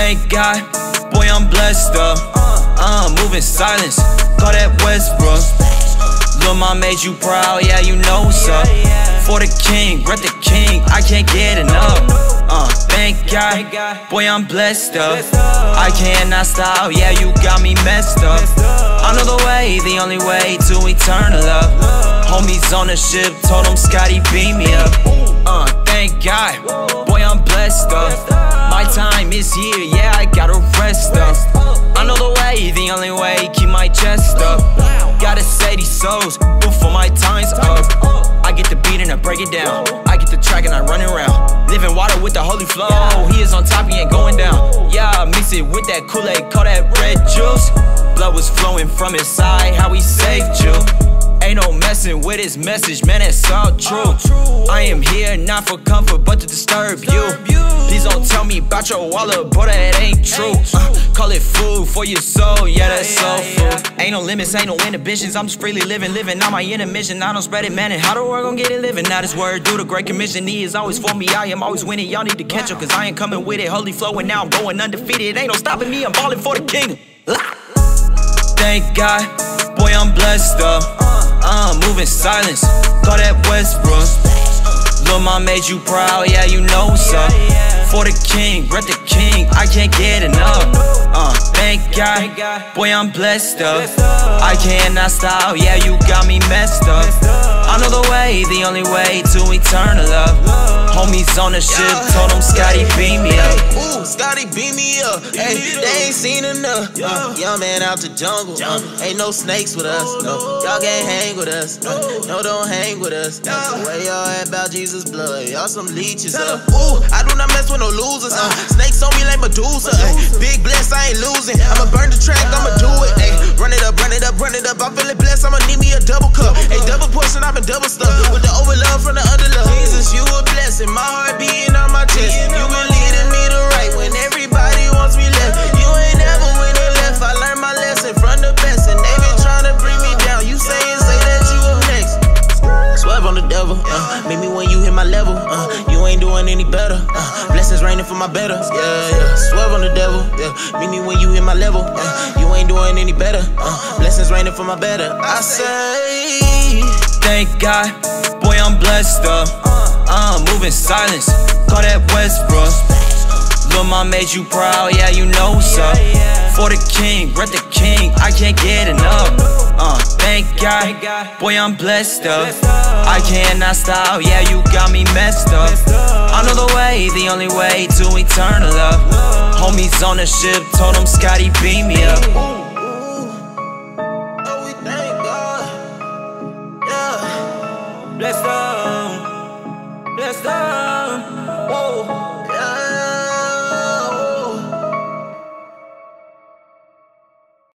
Thank God, boy, I'm blessed up. Moving silence, call that Westbrook. Lil' Ma made you proud, yeah, you know what's up. For the king, rep the king, I can't get enough. Thank God, boy, I'm blessed up. I cannot stop, yeah, you got me messed up. I know the way, the only way to eternal love. Homies on the ship, told them Scotty beat me up. Thank God, boy, I'm blessed up. My time is here, yeah, I gotta rest up. I know the way, the only way, keep my chest up. Gotta say these souls before my time's up. I get the beat and I break it down. I get the track and I run it around. Living water with the holy flow. He is on top, he ain't going down. Yeah, I mix it with that Kool-Aid, call that red juice. Blood was flowing from his side, how he saved you. Ain't no messing with his message, man, that's all true. I am here not for comfort, but to disturb you. Please don't tell me about your wallet, but that ain't true. Call it food for your soul, yeah, that's soul food. Ain't no limits, ain't no inhibitions, I'm just freely living on my intermission. I don't spread it, man, and how the world gon' get it living? Now this word do the great commission, he is always for me, I am always winning. Y'all need to catch up, cause I ain't coming with it. Holy flow, and now I'm going undefeated. Ain't no stopping me, I'm ballin' for the kingdom. Thank God, boy, I'm blessed up. Moving silence, call that Westbrook. Lil' Ma made you proud, yeah, you know what's up. For the king, rep the king, I can't get enough. Thank God, boy, I'm blessed up. I cannot stop, yeah, you got me messed up. I know the way, the only way to eternal love. Homies on the ship, told them Scotty beat me up. Ooh, Scotty beat me up. Hey, they ain't seen enough. Young man out the jungle. Ain't no snakes with us. No, y'all can't hang with us. No, don't hang with us. The way y'all at about Jesus' blood, y'all some leeches up. Ooh, I do not mess with no losers. Snakes on me like Medusa. Big bless, I ain't losing. I'ma burn the track, I'ma do it. Ay, run it up, run it up, run it up. I'm feeling blessed, I'ma need me a double cup. A double portion, I've been double stuffed with the overlove from the underlove. Jesus, you a blessing. My heart beating on my chest. You been leading me to right when everybody wants me left. You ain't never winning left. I learned my lesson from the best, and they been trying to bring me down. You say that you up next. Swerve on the devil. Meet me when you hit my level. You ain't doing any better. Blessings raining for my better. Yeah. Swerve on the devil. Meet me when you hit my level. You ain't doing any better. Blessings raining for my better. I say, thank God, boy, I'm blessed up. Moving silence, call that Westbrook. Lil' Ma made you proud, yeah, you know what's up. For the king, rep the king, I can't get enough. Thank God, boy, I'm blessed up. I cannot stop, yeah, you got me messed up. I know the way, the only way to eternal love. Homies on the ship, told them Scotty beat me up.